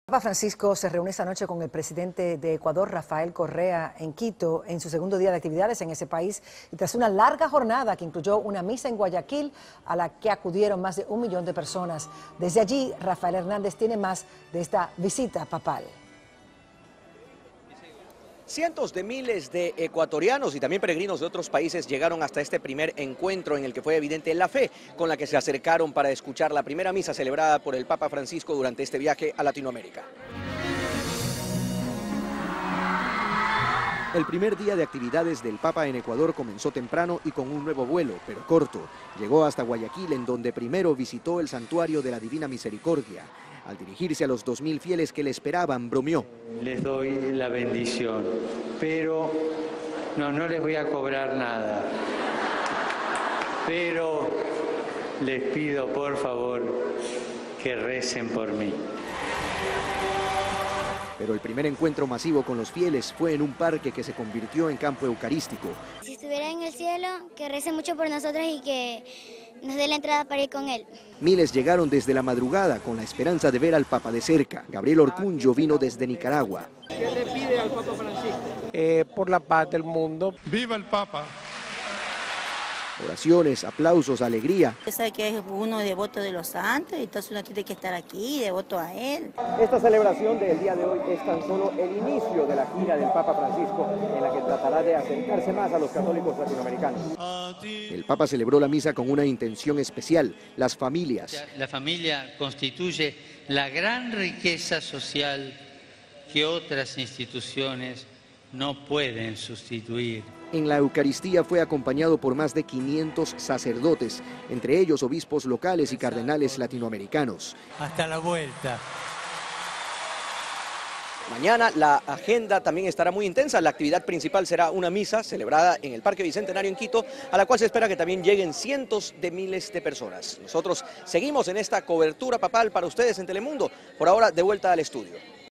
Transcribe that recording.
Papa Francisco se reúne esta noche con el presidente de Ecuador, Rafael Correa, en Quito, en su segundo día de actividades en ese país, y tras una larga jornada que incluyó una misa en Guayaquil, a la que acudieron más de 1 millón de personas. Desde allí, Rafael Hernández tiene más de esta visita papal. Cientos de miles de ecuatorianos y también peregrinos de otros países llegaron hasta este primer encuentro en el que fue evidente la fe con la que se acercaron para escuchar la primera misa celebrada por el Papa Francisco durante este viaje a Latinoamérica. El primer día de actividades del Papa en Ecuador comenzó temprano y con un nuevo vuelo, pero corto. Llegó hasta Guayaquil, en donde primero visitó el santuario de la Divina Misericordia. Al dirigirse a los 2000 fieles que le esperaban, bromeó. Les doy la bendición, pero no les voy a cobrar nada. Pero les pido, por favor, que recen por mí. Pero el primer encuentro masivo con los fieles fue en un parque que se convirtió en campo eucarístico. Si estuviera en el cielo, que rece mucho por nosotros y que nos dé la entrada para ir con él. Miles llegaron desde la madrugada con la esperanza de ver al Papa de cerca. Gabriel Orcunjo vino desde Nicaragua. ¿Qué le pide al Papa Francisco? Por la paz del mundo. ¡Viva el Papa! Oraciones, aplausos, alegría. Usted sabe que es uno devoto de los santos, entonces uno tiene que estar aquí, devoto a él. Esta celebración del día de hoy es tan solo el inicio de la gira del Papa Francisco, en la que tratará de acercarse más a los católicos latinoamericanos. El Papa celebró la misa con una intención especial: las familias. La familia constituye la gran riqueza social que otras instituciones no pueden sustituir. En la Eucaristía fue acompañado por más de 500 sacerdotes, entre ellos obispos locales y cardenales latinoamericanos. Hasta la vuelta. Mañana la agenda también estará muy intensa. La actividad principal será una misa celebrada en el Parque Bicentenario en Quito, a la cual se espera que también lleguen cientos de miles de personas. Nosotros seguimos en esta cobertura papal para ustedes en Telemundo. Por ahora, de vuelta al estudio.